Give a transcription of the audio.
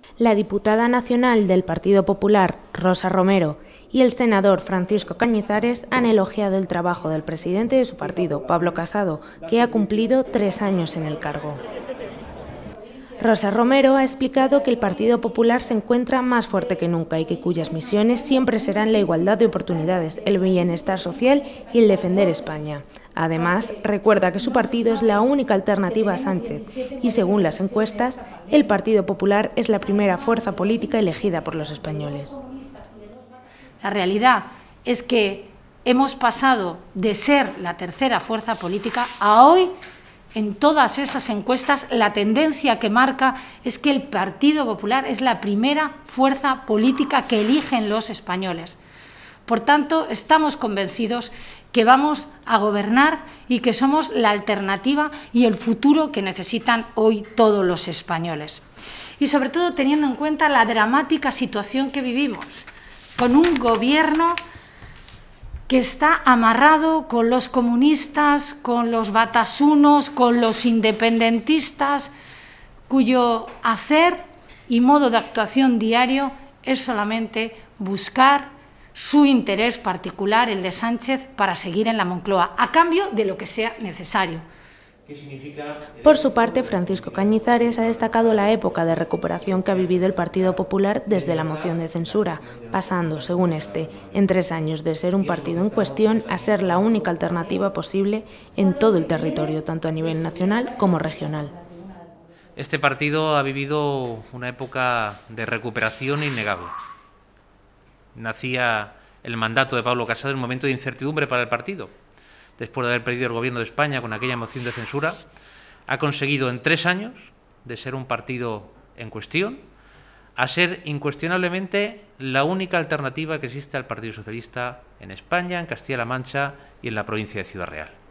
La diputada nacional del Partido Popular, Rosa Romero, y el senador Francisco Cañizares han elogiado el trabajo del presidente de su partido, Pablo Casado, que ha cumplido 3 años en el cargo. Rosa Romero ha explicado que el Partido Popular se encuentra más fuerte que nunca y que cuyas misiones siempre serán la igualdad de oportunidades, el bienestar social y el defender España. Además, recuerda que su partido es la única alternativa a Sánchez y, según las encuestas, el Partido Popular es la primera fuerza política elegida por los españoles. La realidad es que hemos pasado de ser la tercera fuerza política a hoy. En todas esas encuestas, la tendencia que marca es que el Partido Popular es la primera fuerza política que eligen los españoles. Por tanto, estamos convencidos que vamos a gobernar y que somos la alternativa y el futuro que necesitan hoy todos los españoles. Y sobre todo teniendo en cuenta la dramática situación que vivimos, con un gobierno que está amarrado con los comunistas, con los batasunos, con los independentistas, cuyo hacer y modo de actuación diario es solamente buscar su interés particular, el de Sánchez, para seguir en la Moncloa, a cambio de lo que sea necesario. Por su parte, Francisco Cañizares ha destacado la época de recuperación que ha vivido el Partido Popular desde la moción de censura, pasando, según este, en 3 años de ser un partido en cuestión a ser la única alternativa posible en todo el territorio, tanto a nivel nacional como regional. Este partido ha vivido una época de recuperación innegable. Nacía el mandato de Pablo Casado en un momento de incertidumbre para el partido. Después de haber perdido el gobierno de España con aquella moción de censura, ha conseguido en 3 años, de ser un partido en cuestión, a ser incuestionablemente la única alternativa que existe al Partido Socialista en España, en Castilla-La Mancha y en la provincia de Ciudad Real.